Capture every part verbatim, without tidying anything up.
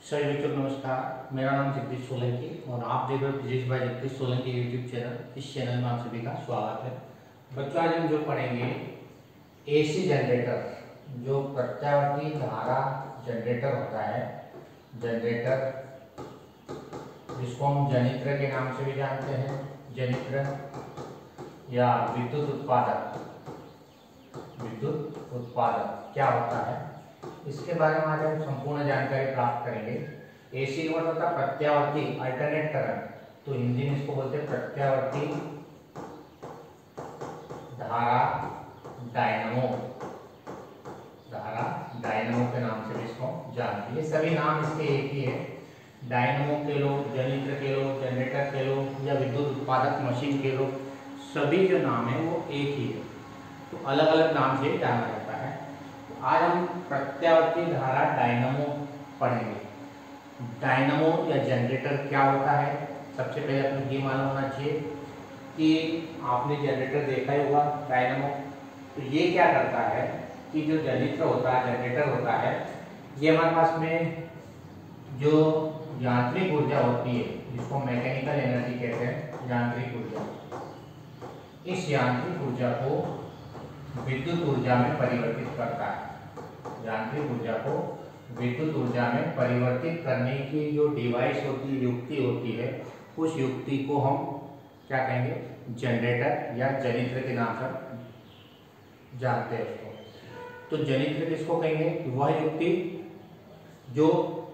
सभी बच्चों को नमस्कार। मेरा नाम जगदीश सोलंकी और आप देख रहे हो physics by Jagdish Solanki YouTube channel. इस चैनल में आप सभी का स्वागत है। बच्चों, आज हम जो पढ़ेंगे एसी जनरेटर, जो प्रत्यावर्ती धारा जनरेटर होता है, जनरेटर जिसको हम जनित्र के नाम से भी जानते हैं, जनित्र या विद्युत उत्पादक। विद्युत उत्पादक क्या होता है, इसके बारे में आज हम संपूर्ण जानकारी प्राप्त करेंगे। एसी का मतलब होता है प्रत्यावर्ती, अल्टरनेट करंट, तो हिंदी में इसको बोलते हैं प्रत्यावर्ती धारा डायनामो। धारा डायनामो के नाम से भी इसको जानते हैं। ये सभी नाम इसके एक ही है। डायनामो के लो, जनित्र के लो, जनरेटर के लो या विद्युत उत्पादक मशीन के लो, सभी जो नाम है वो एक ही है, तो अलग अलग नाम से जाना जाता है। आज हम प्रत्यावर्ती धारा डायनामो पढ़ेंगे। डायनामो या जनरेटर क्या होता है, सबसे पहले अपने ये मालूम होना चाहिए कि आपने जनरेटर देखा ही होगा, डायनामो। तो ये क्या करता है कि जो जनित्र होता है, जनरेटर होता है, ये हमारे पास में जो यांत्रिक ऊर्जा होती है, जिसको मैकेनिकल एनर्जी कहते हैं, यांत्रिक ऊर्जा, इस यांत्रिक ऊर्जा को विद्युत ऊर्जा में परिवर्तित करता है। यांत्रिक ऊर्जा को विद्युत ऊर्जा में परिवर्तित करने की जो डिवाइस होती है, युक्ति होती है, उस युक्ति को हम क्या कहेंगे, जनरेटर या जनित्र के नाम से जानते हैं उसको। तो जनित्र किसको कहेंगे कि वह युक्ति जो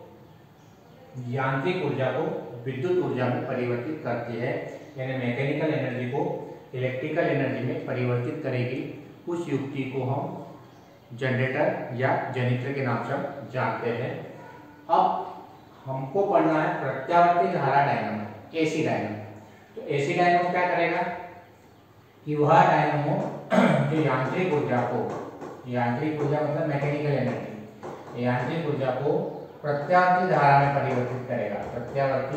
यांत्रिक ऊर्जा को विद्युत ऊर्जा में परिवर्तित करती है, यानी मैकेनिकल एनर्जी को इलेक्ट्रिकल एनर्जी में परिवर्तित करेगी, उस युक्ति को हम जनरेटर या जनित्र के नाम से जानते हैं। अब हमको पढ़ना है प्रत्यावर्ती धारा डायनामो, एसी डायनामो। तो एसी डायनामो क्या करेगा कि वह डायनामो जो यांत्रिक ऊर्जा को, यांत्रिक ऊर्जा मतलब मैकेनिकल एनर्जी, यांत्रिक ऊर्जा को प्रत्यावर्ती धारा में परिवर्तित करेगा। प्रत्यावर्ती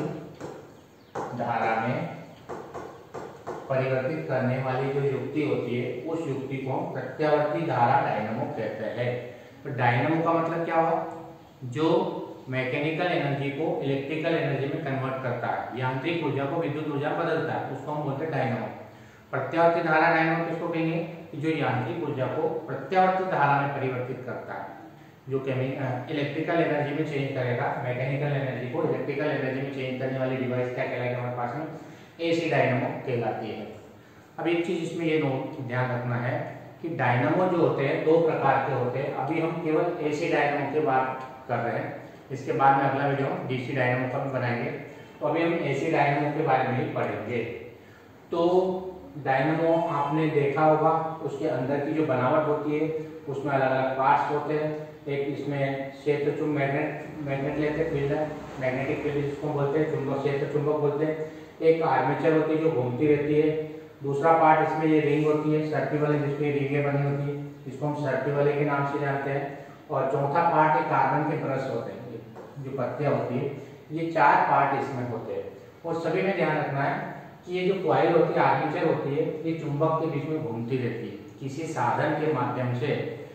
धारा में परिवर्तित करने वाली जो युक्ति होती है, उस युक्ति को हम प्रत्यावर्ती धारा डायनामो कहते हैं। तो डायनामो का मतलब क्या हुआ, जो मैकेनिकल एनर्जी को इलेक्ट्रिकल एनर्जी में कन्वर्ट करता है, यांत्रिक ऊर्जा को विद्युत ऊर्जा बदलता है, उसको हम बोलते हैं डायनामो। प्रत्यावर्ती धारा डायनामो किसको कहेंगे कि जो यांत्रिक ऊर्जा को प्रत्यावर्ती धारा में परिवर्तित करता है, जो इलेक्ट्रिकल एनर्जी में चेंज करेगा, मैकेनिकल एनर्जी को इलेक्ट्रिकल एनर्जी में चेंज करने वाली डिवाइस क्या कहलाएगी हमारे पास में, एसी डायनामो कहलाती है। अब एक चीज इसमें ये नोट ध्यान रखना है कि डायनामो जो होते हैं दो प्रकार के होते हैं। अभी हम केवल एसी डायनामो की बात कर रहे हैं, इसके बाद में अगला वीडियो हम डीसी डायनामो का भी बनाएंगे। तो अभी हम एसी डायनामो के बारे में ही पढ़ेंगे। तो डायनामो आपने देखा होगा, उसके अंदर की जो बनावट होती है उसमें अलग अलग पार्ट्स होते हैं। एक इसमें क्षेत्र चुंबक मैग्नेट मैग्नेट लेते हैं, फील्ड है, मैग्नेटिक फील्ड जिसको बोलते हैं, चुंबक क्षेत्र चुंबक बोलते हैं। एक आर्मेचर होती है जो घूमती रहती है। दूसरा पार्ट इसमें ये रिंग होती है, सर्पी वाली, जिसमें रिंगें बनी होती है, जिसको हम सर्पी वाले के नाम से जानते हैं। और चौथा पार्ट एक कार्बन के ब्रश होते हैं, जो पत्तियां होती है। ये चार पार्ट इसमें होते हैं। और सभी में ध्यान रखना है कि ये जो कॉइल होती है, आर्मेचर होती है, ये चुंबक के बीच में घूमती रहती है किसी साधन के माध्यम से,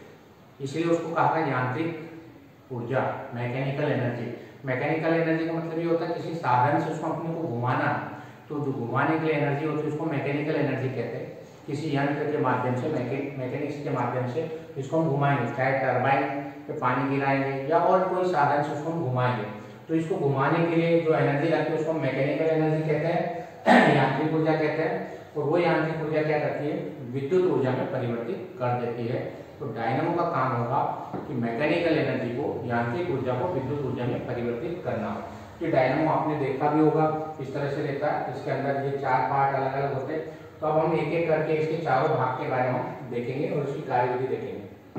इसलिए उसको कहा है यांत्रिक ऊर्जा, मैकेनिकल एनर्जी। मैकेनिकल एनर्जी का मतलब ये होता है किसी साधन से उसको अपने को घुमाना, तो जो घुमाने के लिए एनर्जी होती है उसको मैकेनिकल एनर्जी कहते हैं। किसी यंत्र के माध्यम से, मैकेनिक्स के माध्यम से इसको हम घुमाएंगे, चाहे टरबाइन पे पानी गिराएंगे या और कोई साधन से उसको हम घुमाएंगे, तो इसको घुमाने के लिए जो एनर्जी लगती है उसको मैकेनिकल एनर्जी कहते हैं, यांत्रिक ऊर्जा कहते हैं। और वो यांत्रिक ऊर्जा क्या करती है, विद्युत ऊर्जा में परिवर्तित कर देती है। तो डायनामो का काम होगा कि मैकेनिकल एनर्जी को, यांत्रिक ऊर्जा को विद्युत ऊर्जा में परिवर्तित करना। ये डायनामो आपने देखा भी होगा, इस तरह से रहता है। इसके अंदर ये चार पार्ट अलग अलग होते हैं। तो अब हम एक एक करके इसके चारों भाग के बारे में देखेंगे और उसकी कार्यविधि देखेंगे।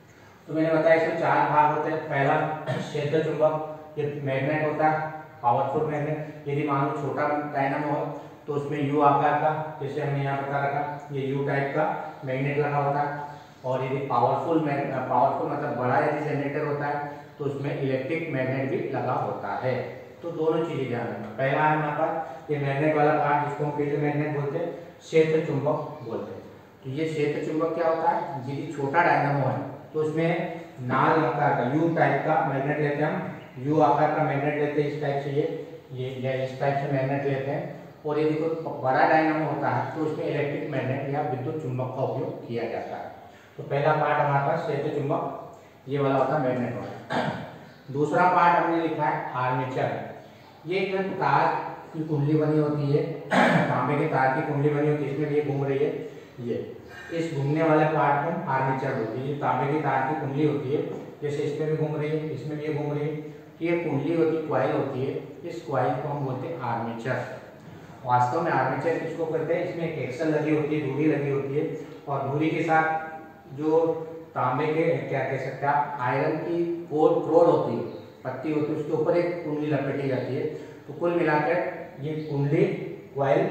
तो मैंने बताया इसमें चार भाग होते हैं। पहला क्षेत्र चुंबक, ये मैग्नेट होता है, पावरफुल मैग्नेट। यदि मान लो छोटा डायनामो हो तो उसमें यू आकार का, जैसे हमने यहाँ बता रखा, ये यू टाइप का मैग्नेट लगा होता है। और यदि पावरफुल पावरफुल मतलब बड़ा यदि जनरेटर होता है तो उसमें इलेक्ट्रिक मैग्नेट भी लगा होता है। तो दोनों चीजें ध्यान रखना। पहला है हमारे पास ये मैग्नेट वाला पार्ट, जिसको हम फील्ड मैग्नेट बोलते हैं, क्षेत्र चुंबक बोलते हैं। तो ये क्षेत्र चुंबक क्या होता है, यदि छोटा डायनामो है तो उसमें नाल आकार का, यू टाइप का मैग्नेट लेते हैं हम, यू आकार का मैग्नेट लेते हैं इस टाइप से, ये ये इस टाइप से मैग्नेट लेते हैं। और ये देखो बड़ा डायनामो होता है तो उसमें इलेक्ट्रिक मैग्नेट या विद्युत चुंबक का उपयोग किया जाता है। तो पहला पार्ट हमारे पास क्षेत्र चुंबक, ये वाला होता है मैग्नेट वाला। दूसरा पार्ट हमने लिखा है आर्मेचर। ये एक तार की कुंडली बनी होती है, तांबे के तार की कुंडली बनी होती है, इसमें ये घूम रही है, ये इस घूमने वाले पार्ट को आर्मेचर बोलते हैं। ये तांबे की तार की कुंडली होती है, जैसे इसमें भी घूम रही है, इसमें भी ये घूम रही है, ये कुंडली होती है, कॉइल होती है, इस कॉइल को हम बोलते हैं आर्मेचर। वास्तव में आर्मेचर किसको कहते हैं, इसमें एक एक्सल लगी होती है, धुरी लगी होती है, और धुरी के साथ जो तांबे के क्या कह सकते हैं आप, आयरन की कोर क्रोड होती है, पत्ती होती है, उसके ऊपर एक कुंडली लपेटी जाती है। तो कुल मिलाकर ये कुंडली, कॉइल,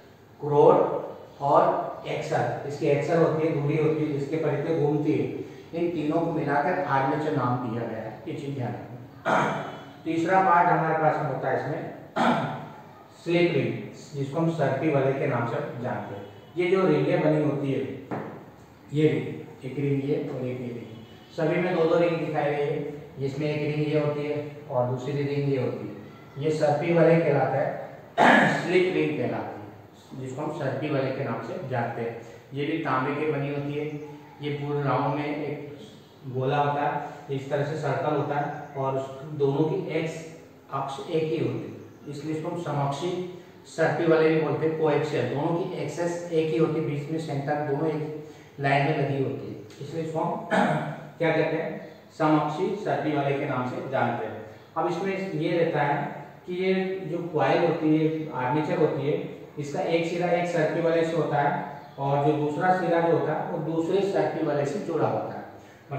क्रोड और एक्सल, इसकी एक्सल होती है, धुरी होती है, जिसके परिधि घूमती है, इन तीनों को मिलाकर आर्मेचर नाम दिया गया है। ये चीज ध्यान रखना। तीसरा पार्ट हमारे पास में होता है इसमें स्लिप रिंग, जिसको हम सर्पी वाले के नाम से जानते हैं। ये जो रिंगें बनी होती है, ये रिंग, एक रिंग ये और एक ये रिंग, सभी में दो दो रिंग दिखाई गई है। इसमें एक रिंग ये होती है और दूसरी रिंग ये होती है। ये सर्पी वाले कहलाता है, स्लिप रिंग कहलाती है, जिसको हम सर्पी वाले के नाम से जानते हैं। ये भी तांबे की बनी होती है। ये पूरे राउंड में एक गोला होता है, इस तरह से सर्कल होता है, और दोनों की एक्स अक्ष एक ही होती है, इसलिए इसको हम समअक्षी सर्पी वाले भी बोलते हैं। कोएक्सियल, दोनों की एक्सेस एक ही होती है, बीच में सेंटर दोनों एक लाइन में लगी होती है, इसलिए इसको हम क्या कहते हैं, समअक्षी सर्पी वाले के नाम से जानते हैं। अब इसमें ये रहता है कि ये जो कॉइल होती है, आर्मेचर होती है, इसका एक सिरा एक सर्पी वाले से होता है, और जो दूसरा सिरा जो होता है वो दूसरे सर्पी वाले से जुड़ा होता है।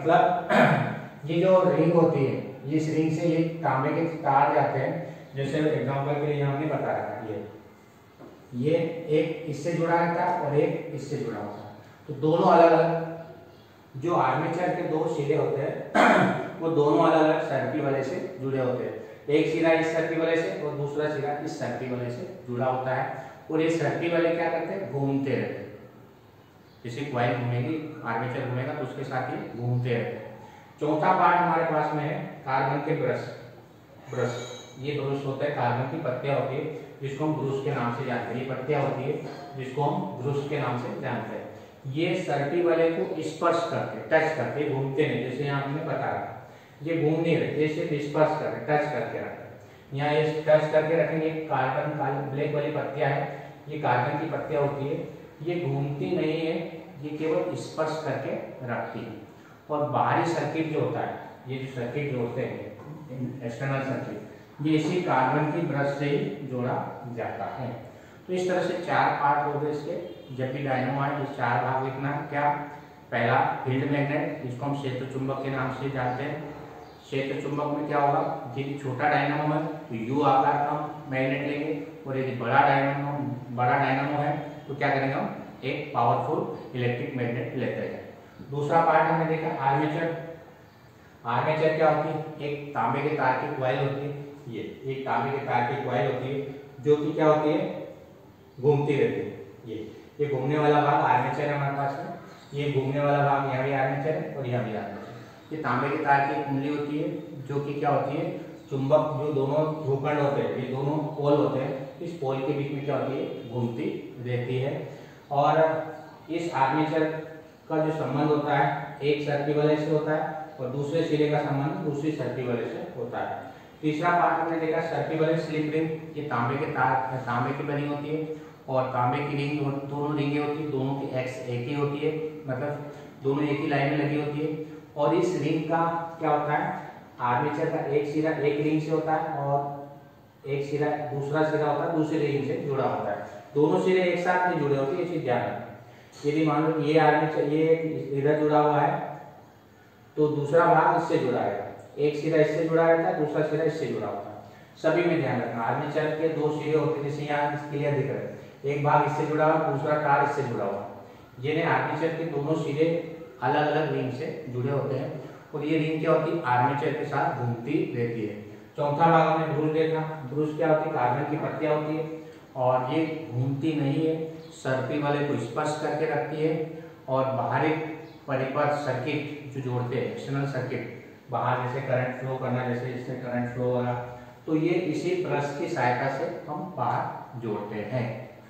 मतलब ये जो रिंग होती है, इस रिंग से ये तांबे के तार जाते हैं, जैसे एग्जांपल के लिए हमने बता रखा है, ये ये एक इससे जुड़ा रहता है और एक इससे जुड़ा होता है। तो दोनों अलग अलग जो आर्मेचर के दो सिरे होते हैं वो दोनों अलग अलग सर्पी वाले से जुड़े होते हैं। एक सिरा इस सर्पी वाले से और दूसरा सिरा इस सर्पी वाले से जुड़ा होता है, और ये सर्पी वाले क्या करते हैं, घूमते रहते हैं। जैसे कॉइल घूमेगी, आर्मेचर घूमेगा, तो उसके साथ ही घूमते रहते हैं। चौथा पार्ट हमारे पास में है कार्बन के ब्रश। ब्रश, ये ब्रश होता है, कार्बन की पत्तियां होती है, जिसको हम ब्रूस के नाम से जानते हैं। ये पत्तियां होती है जिसको हम ब्रूस के नाम से जानते हैं। ये सर्पी वाले को स्पर्श करके, टच करके, घूमते नहीं, जैसे यहाँ हमने बता रहा, ये घूम नहीं रहे, ये सिर्फ स्पर्श करके, टच करके रखें। यहाँ ये टच करके रखेंगे। कार्बन काली ब्लैक वाली पत्तियां है, ये कार्बन की पत्तियां होती है, ये घूमती नहीं है, ये केवल स्पर्श करके रखती है। और बाहरी सर्किट जो होता है, ये जो सर्किट जो होते हैं एक्सटर्नल सर्किट, ये इसी कार्बन की ब्रश से ही जोड़ा जाता है। तो इस तरह से चार पार्ट हो गए इसके। जब भी डायनामो आए, ये चार भाग लिखना है। क्या, पहला फील्ड मैग्नेट, जिसको हम क्षेत्र चुंबक के नाम से जानते हैं। क्षेत्र चुंबक में क्या होगा, यदि छोटा डायनामो है तो यू आकार का मैग्नेट लेंगे, और यदि बड़ा डायनामो बड़ा डायनामो है तो क्या करेंगे, हम एक पावरफुल इलेक्ट्रिक मैग्नेट लेते हैं। दूसरा पार्ट हमने देखा आर्मेचर। आर्मेचर क्या होती है, एक तांबे के तार की कॉइल होती है, ये एक तांबे के तार की कॉइल होती है, जो कि क्या होती है, घूमती रहती है। ये ये घूमने वाला भाग आर्मेचर है हमारे पास में, ये घूमने वाला भाग यहाँ भी आर्मेचर है और यहाँ भी आर्मेचर। ये तांबे के तार की कुंडली होती है, जो कि क्या होती है, चुंबक, जो दोनों ध्रुवखंड होते हैं, ये दोनों पोल होते हैं, इस पोल के बीच में क्या होती है, घूमती रहती है। और इस आर्मेचर का जो संबंध होता है, एक सर्पी वाले से होता है, और दूसरे सिरे का संबंध दूसरी सर्पी वाले से होता है। तीसरा पार्ट हमने देखा सर्पी वाले स्लिप रिंग। ये तांबे के तार, तांबे की बनी होती है, और तांबे की रिंग, दोनों रिंगें होती है, दोनों की एक्स एक ही होती है, मतलब दोनों एक ही लाइन में लगी होती है। और इस रिंग का क्या होता है, आर्मेचर का एक सिरा एक रिंग से होता है, और एक सिरा दूसरा सिरा होता है दूसरे रिंग से जुड़ा होता है। दोनों सिरे एक साथ नहीं जुड़े होते, ये चीज ध्यान रखना। यदि मान लो ये आर्मेचर, ये इधर जुड़ा हुआ है, तो दूसरा भाग इससे जुड़ा है, एक सिरा इससे जुड़ा रहता है, दूसरा सिरा इससे जुड़ा होता है। सभी में ध्यान रखना, आर्मेचर के दो सिरे होते हैं, जैसे यहाँ क्लियर दिख रहा है, एक भाग इससे जुड़ा हुआ, दूसरा तार इससे जुड़ा हुआ। जिन्हें आर्मेचर के दोनों सिरे अलग अलग रिंग से जुड़े होते हैं, और ये रिंग क्या होती है, आर्मेचर के साथ घूमती रहती है। चौथा भाग हमने ब्रूस देखा। ब्रूस क्या होती है, कार्बन की पत्तियां होती है, और ये घूमती नहीं है, सर्पी वाले को स्पर्श करके रखती है, और बाहरी परिपथ सर्किट जो जोड़ते हैं, एक्सटर्नल सर्किट, बाहर जैसे करंट फ्लो करना, जैसे इससे करंट फ्लो हो रहा, तो ये इसी ब्रश की सहायता से हम बाहर जोड़ते हैं।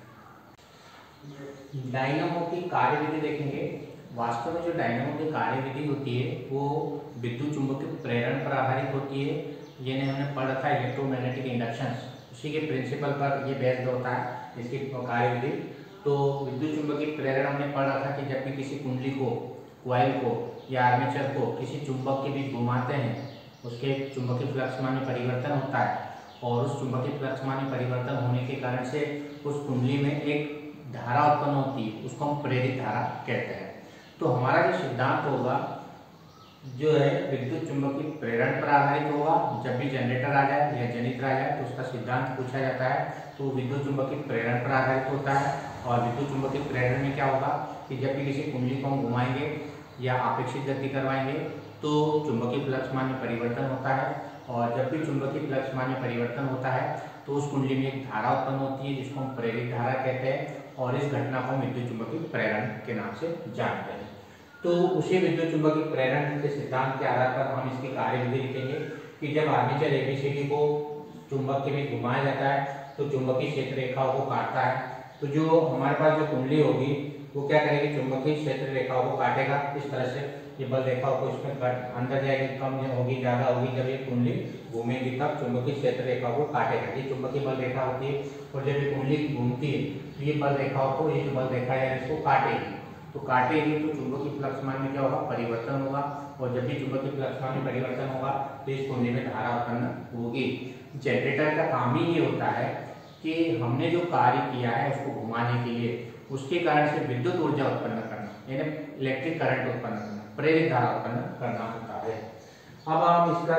डायनामो की कार्यविधि देखेंगे। वास्तव में जो डायनामो की कार्यविधि होती है वो विद्युत चुंबकीय प्रेरण पर आधारित होती है। ये हमने पढ़ रखा है इलेक्ट्रोमैग्नेटिक इंडक्शन, उसी के प्रिंसिपल पर ये बेस्ड होता है इसकी कार्यविधि। तो विद्युत चुंबकीय प्रेरण हमने पढ़ रखा कि जब भी किसी कुंडली को, कॉइल को या आर्मेचर को किसी चुंबक के बीच घुमाते हैं, उसके चुंबकीय फ्लक्स मान में परिवर्तन होता है और उस चुंबकीय फ्लक्स मान में परिवर्तन होने के कारण से उस कुंडली में एक धारा उत्पन्न होती है, उसको हम प्रेरित धारा कहते हैं। तो हमारा जो सिद्धांत होगा जो है विद्युत चुंबकीय प्रेरण पर आधारित होगा। जब भी जनरेटर आ जाए या जनित्र आ जाए तो उसका सिद्धांत पूछा जाता है तो विद्युत चुंबकीय प्रेरण पर आधारित होता है। और विद्युत चुंबकीय प्रेरण में क्या होगा कि जब भी किसी कुंडली को हम घुमाएंगे या अपेक्षित गति करवाएंगे तो चुंबकीय फ्लक्स मान में परिवर्तन होता है, और जब भी चुंबकीय फ्लक्स मान में परिवर्तन होता है तो उस कुंडली में एक धारा उत्पन्न होती है जिसको हम प्रेरित धारा कहते हैं, और इस घटना को हम विद्युत चुंबकीय प्रेरण के नाम से जानते हैं। तो उसी विद्युत चुंबकीय प्रेरण के सिद्धांत के आधार पर हम इसकी कार्यविधि लिखेंगे कि जब आर्मेचर एबीसीडी को चुंबक के बीच घुमाया जाता है तो चुंबकीय क्षेत्र रेखाओं को काटता है। तो जो हमारे पास जो कुंडली होगी वो क्या करेगी, चुंबकीय क्षेत्र रेखाओं को काटेगा। इस तरह से ये बल रेखाओं को इसमें अंदर जाएगी, कम होगी ज्यादा होगी, जब ये कुंडली घूमेगी तब चुंबकीय क्षेत्र रेखाओं को काटेगा। ये चुंबकीय बल रेखा होती है, और जब ये कुंडली घूमती है तो ये बल रेखाओं को, ये जो बल रेखा है इसको काटेगी। तो काटेगी तो चुंबकीय फ्लक्स मान में क्या होगा, परिवर्तन होगा, और जब भी चुंबकीय फ्लक्स मान में परिवर्तन होगा तो इस कुंडली में धारा उत्पन्न होगी। जनरेटर का काम ही ये होता है कि हमने जो कार्य किया है उसको घुमाने के लिए, उसके कारण से विद्युत ऊर्जा उत्पन्न करना, यानी इलेक्ट्रिक करंट उत्पन्न करना, प्रेरित धारा उत्पन्न करना होता है। अब हम इसका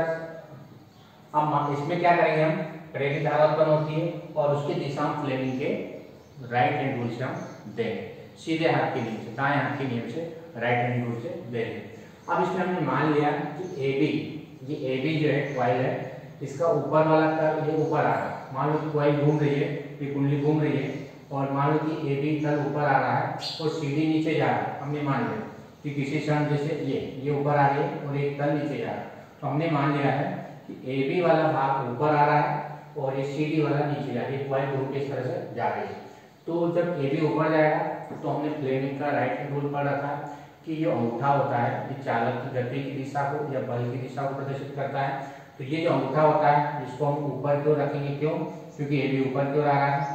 अब इसमें क्या करेंगे, हम प्रेरित धारा उत्पन्न होती है और उसकी दिशा हम फ्लेमिंग के राइट हैंड रूल से हम देंगे, सीधे हाथ के नियम से, दाएं हाथ के नियम से राइट हैंड रूल से देंगे। अब इसमें हमने मान लिया कि ए बी, ये ए बी जो है कॉइल है, इसका ऊपर वाला तल ये ऊपर आ रहा है। मान लो कि कॉइल घूम रही है, ये कुंडली घूम रही है, और मान लो कि ए बी तल ऊपर आ रहा है और सीडी नीचे जा रहा है। हमने मान लिया कि किसी क्षण जैसे ये ये ऊपर आ रही है और एक तल नीचे जा रहा है, तो हमने मान लिया है कि ए बी वाला भाग ऊपर आ रहा है और ये सीडी वाला नीचे जा रही है, कॉइल घूम के इस तरह से जा रही है। तो जब ए बी ऊपर जाएगा तो हमने फ्लेमिंग का राइट हैंड रूल पढ़ रखा है कि ये अंगूठा होता है, ये चालक की गति की दिशा को या बल की दिशा को प्रदर्शित करता है। तो ये जो अंगूठा होता है इसको हम ऊपर क्यों रखेंगे, क्यों, क्योंकि ए बी ऊपर क्यों आ रहा है।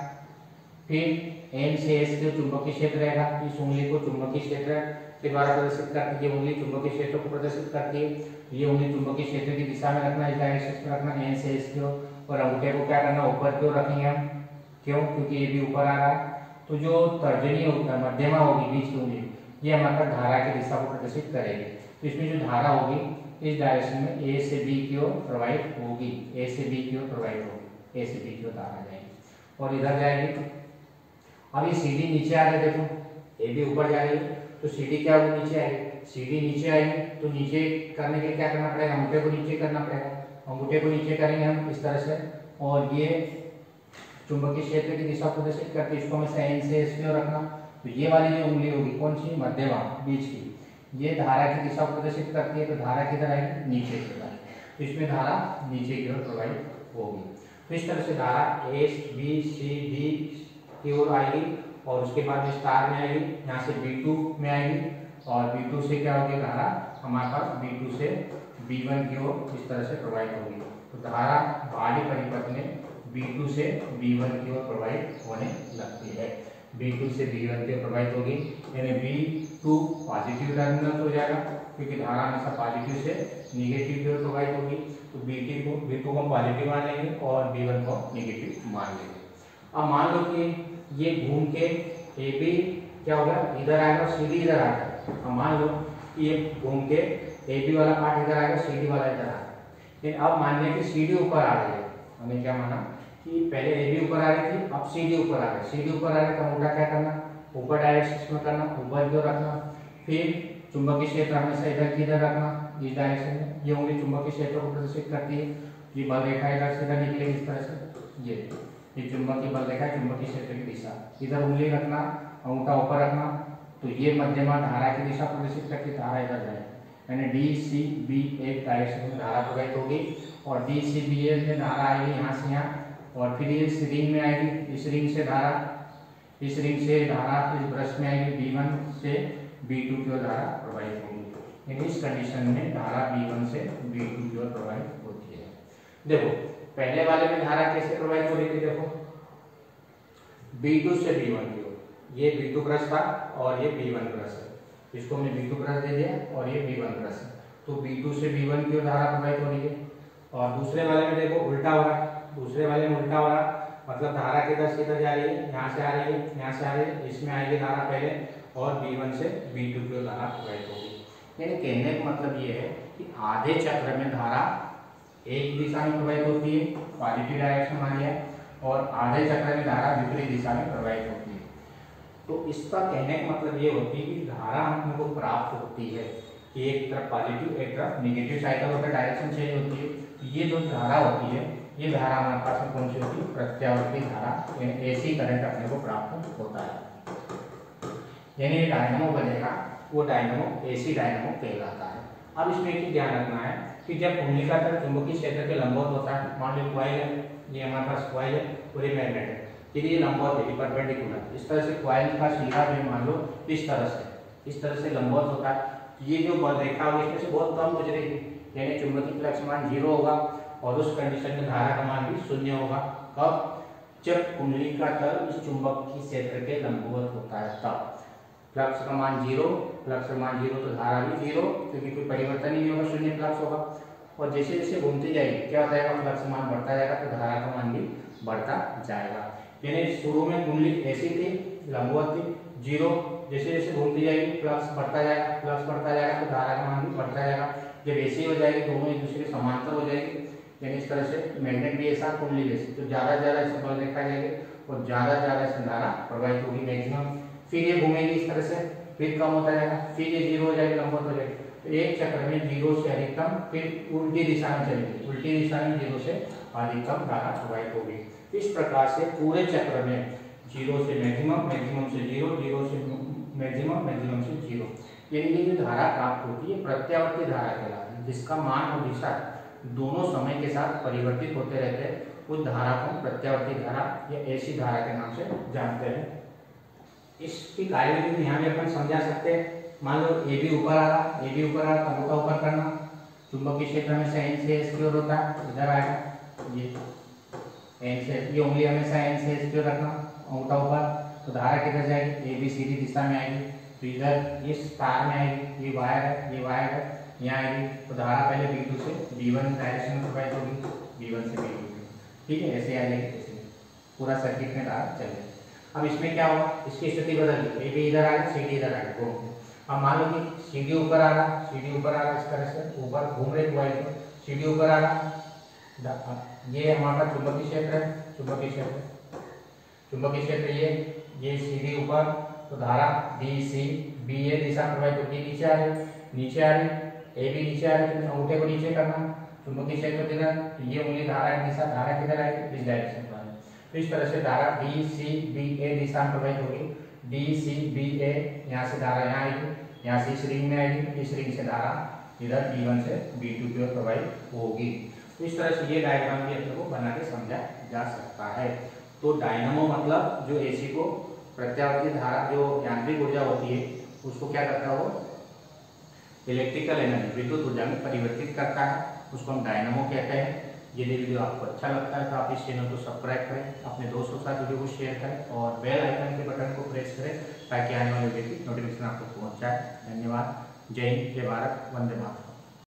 फिर एन से एस के चुंबकीय क्षेत्र रहेगा, इस उंगली को चुंबकीय क्षेत्र के द्वारा प्रदर्शित करती है, उंगली चुंबकीय क्षेत्र को प्रदर्शित करती है। ये उंगली चुंबकीय क्षेत्र की दिशा में रखना, इस डायरेक्शन में रखना, एन से एस को, और अंगूठे को क्या करना, ऊपर क्यों रखेंगे हम, क्यों, क्योंकि ये भी ऊपर आ रहा है। तो जो तर्जनी होगी, मध्यमा होगी, बीच की उंगली, ये हमारे पास धारा की दिशा को प्रदर्शित करेगी। तो इसमें जो धारा होगी इस डायरेक्शन में ए से बी की ओर प्रवाहित होगी, ए से बी की ओर प्रवाहित होगी, ए से बी की ओर धारा जाएगी और इधर जाएगी। अब ये सीडी नीचे आ रही है, देखो ए बी ऊपर जा रही है तो सीडी क्या होगी, नीचे आएगी। सीडी नीचे आएगी तो नीचे करने के क्या करना पड़ेगा, अंगूठे को नीचे करना पड़ेगा। अंगूठे को नीचे करेंगे हम इस तरह से, और ये चुंबकीय क्षेत्र की दिशा प्रदर्शित करती है, इसको हमेशा एन से एस की ओर रखना। तो ये वाली जो उंगली होगी कौन सी, मध्यमा, बीच की, ये धारा की दिशा प्रदर्शित करती है। तो धारा किधर आएगी, नीचे की ओर, तो इसमें धारा नीचे की ओर प्रवाहित होगी। तो इस तरह से धारा एस बी सी डी की ओर आएगी और उसके बाद स्टार में आएगी, यहाँ से बी टू में आएगी, और बी टू से क्या होगी, धारा हमारे पास बी टू से बी वन की ओर इस तरह से प्रवाहित होगी। तो धारा बाहरी परिपथ में बी टू से बी वन की ओर प्रवाहित होने लगती है। बी टू से बी वन की ओर प्रवाहित होगी, यानी बी टू पॉजिटिव टर्मिनल हो जाएगा, क्योंकि धारा हमेशा पॉजिटिव से नेगेटिव की ओर प्रवाहित होगी। तो बी टू को बी टू को पॉजिटिव मान लेंगे और बी वन को नेगेटिव मान लेंगे। अब मान लो कि ये घूम के ए बी क्या होगा, इधर आएगा, सीडी इधर आएगा। अब मान लो कि ये घूम के ए बी वाला पार्ट इधर आएगा, सीडी वाला इधर आएगा। लेकिन अब मान लिया कि सीडी ऊपर आ रही है, हमने क्या माना कि पहले ए बी ऊपर आ रही थी, अब सीडी ऊपर आ रही है। सीडी ऊपर आ रही है तो अंगूठा क्या करना, ऊपर डायरेक्शन में करना, ऊपर की ओर रखना। फिर चुंबकीय क्षेत्र हमेशा इधर की इधर रखना, इस डायरेक्शन में। ये उंगली चुंबकीय क्षेत्र को प्रदर्शित करती है, ये बल रेखा इधर से इधर निकलेगी इस तरह से। ये ये चुंबकीय बल रेखा, चुंबकीय क्षेत्र की दिशा, इधर उंगली रखना, अंगूठा ऊपर रखना। तो ये मध्यमा धारा की दिशा प्रदर्शित करती है, धारा इधर जाएगी। यानी D C B A direction में धारा प्रवाहित होगी और डी सी बी ए में धारा आएगी यहाँ से यहाँ और फिर इस रिंग में आएगी, इस रिंग से धारा इस रिंग से धारा इस ब्रश में आएगी बी वन से बी टू की ओर धारा प्रवाहित होगी। यानी इस कंडीशन में धारा बी वन से बी टू की ओर प्रवाहित होती है। देखो पहले वाले में धारा कैसे प्रवाहित हो रही थी, देखो बी टू से बी वन की ओर, ये बी टू ब्रश था और ये बी वन ब्रश है, इसको हमने बी टू ब्रश दे दिया और ये बी वन ब्रश है, तो बी टू से बी वन की ओर धारा प्रवाहित हो रही है। और दूसरे वाले में देखो उल्टा हो रहा है, दूसरे वाले में उल्टा हो रहा, मतलब धारा किधर से किधर जा रही है, यहाँ से आ रही है, यहाँ से आ रही है, इसमें आएगी धारा पहले और बी वन से बी टू की ओर धारा प्रवाहित होगी। यानी कहने का मतलब ये है कि आधे चक्र में धारा एक दिशा में प्रवाहित होती है, पॉजिटिव डायरेक्शन मान लिया, और आधे चक्र में धारा विपरीत दिशा में प्रवाहित होती है। तो इसका कहने का मतलब ये होती है कि धारा हमको प्राप्त होती है कि एक तरफ पॉजिटिव एक तरफ निगेटिव साइकिल होकर डायरेक्शन चेंज होती है। ये जो धारा होती है ये धारा हमारे पास में कौन सी होती है, प्रत्यावर्ती धारा, एसी करंट अपने को प्राप्त होता है। यानी ये डायनामो बनेगा, वो डायनामो एसी डायनामो कहलाता है। अब इसमें एक ध्यान रखना है कि जब कुंडली का तरफ चुंबकीय क्षेत्र के लंबवत होता है, मान लो कॉइल है, ये हमारे पास कॉइल है और ये मैग्नेट है, यदि ये लंबवत है, परपेंडिकुलर, इस तरह से कॉइल का सीधा भी मान लो इस तरह से इस तरह से लंबवत होता है, ये जो बल रेखा होगी इसमें से बहुत कम गुजरेगी, यानी चुंबकीय फ्लक्स मान जीरो होगा और उस कंडीशन में धारा का मान भी शून्य होगा। कब? जब कुंडली का तल इस चुंबकीय क्षेत्र के लंबवत होता है तब फ्लक्स का मान जीरो, फ्लक्स का मान जीरो तो धारा भी जीरो, क्योंकि कोई परिवर्तन ही नहीं होगा, शून्य फ्लक्स होगा। और जैसे जैसे घूमती जाएगी क्या हो जाएगा, फ्लक्स मान बढ़ता जाएगा तो धारा का मान भी बढ़ता जाएगा। यानी शुरू में कुंडली ऐसी थी, लंबवत थी, जीरो, जैसे जैसे घूमती जाएगी फ्लक्स बढ़ता जाएगा, फ्लक्स बढ़ता जाएगा तो धारा का मान भी बढ़ता जाएगा। जब ऐसी हो जाएगी दोनों एक दूसरे के समांतर हो जाएगी, यानी इस तरह से मैग्नेट भी ऐसा कुंडली जैसे, तो ज्यादा ज्यादा इसे बल देखा जाएगा और ज्यादा ज्यादा इसमें धारा प्रवाहित होगी मैक्सिमम। फिर ये घूमेगी इस तरह से, फिर कम होता जाएगा, फिर ये जीरो हो जाएगी, लंबवत हो जाएगी। तो एक चक्र में जीरो से अधिकतम, फिर उल्टी दिशा में चलेगी, उल्टी दिशा में जीरो से अधिकतम धारा प्रवाहित होगी। इस प्रकार से पूरे चक्र में जीरो से मैक्सिमम, मैक्सिमम से जीरो, जीरो से मैक्सिमम, मैक्सिमम से जीरो, यानी कि जो धारा प्राप्त होती है प्रत्यावर्ती धारा कहलाती है, जिसका मान और दिशा दोनों समय के साथ परिवर्तित होते रहते हैं। उस धारा को प्रत्यावर्ती धारा या एसी धारा के नाम से जानते हैं। इसकी कार्यविधि यहाँ भी अपन समझा सकते हैं। मान लो ए बी ऊपर आ रहा, ए बी ऊपर आ रहा, अंगूठा ऊपर करना, चुंबकीय क्षेत्र में से एन से एस की ओर होता है, इधर आएगा ये एन से, ये उंगली हमेशा एन से एस की ओर रखना, अंगूठा ऊपर, तो धारा किधर जाएगी, ए बी सी डी दिशा में आएगी, तो इधर इस तार में आएगी, ये वायर है, ये वायर है, यहाँ आएगी, तो धारा पहले बी टू से बी वन डायरेक्शन में प्रवाहित होगी, बी वन से बी टू, ठीक है, ऐसे आ जाएगी, ऐसे पूरा सर्किट में धारा चलेगी। अब इसमें क्या होगा, इसकी स्थिति बदल गई, ए बी इधर आ गया, सी डी इधर आ गया, अब मान लो कि सी डी ऊपर आ रहा, सी डी ऊपर आ रहा, इस तरह से ऊपर घूम रहे कॉइल पर, सी डी ऊपर आ रहा, ये हमारा चुंबकीय क्षेत्र है, चुंबकीय क्षेत्र चुंबकीय क्षेत्र ये ये सी डी ऊपर, तो धारा डी सी बी ए दिशा प्रवाहित होती है, नीचे आ रही, नीचे आ रही, ए बी नीचे आ रही, अंगूठे को नीचे करना, चुंबकीय क्षेत्र किधर, तो ये उंगली धारा की दिशा, धारा किधर आएगी, इस डायरेक्शन में। तो इस तरह से धारा डी सी बी ए दिशा में प्रवाहित होगी, डी सी बी ए, यहाँ से धारा यहाँ आएगी, यहाँ से इस रिंग में आएगी, इस रिंग से धारा इधर बी वन से बी टू की ओर प्रवाहित होगी। तो इस तरह से ये डायग्राम भी अपने को बना के समझा जा सकता है। तो डायनामो मतलब जो एसी को प्रत्यावर्ती धारा, जो यांत्रिक ऊर्जा होती है उसको क्या करता है, वो इलेक्ट्रिकल एनर्जी विद्युत ऊर्जा में परिवर्तित करता है, उसको हम डायनामो कहते हैं। यदि वीडियो आपको अच्छा लगता है तो आप इस चैनल को सब्सक्राइब करें, अपने दोस्तों के साथ वीडियो को शेयर करें और बेल आइकन के बटन को प्रेस करें ताकि आने वाले वीडियो की नोटिफिकेशन आपको पहुंच जाए। धन्यवाद। जय हिंद, जय भारत, वंदे मातरम।